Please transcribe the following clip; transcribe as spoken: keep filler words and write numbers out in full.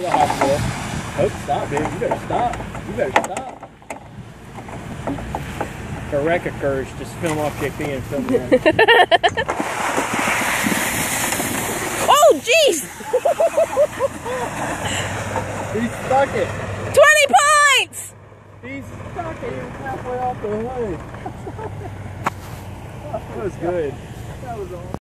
to the hospital. Oh, stop, dude. You better stop. You better stop. If a wreck occurs, just film off J P and film there. Oh, jeez! He stuck it. twenty points! He stuck it. He was halfway off the hood. That was good. That was awesome.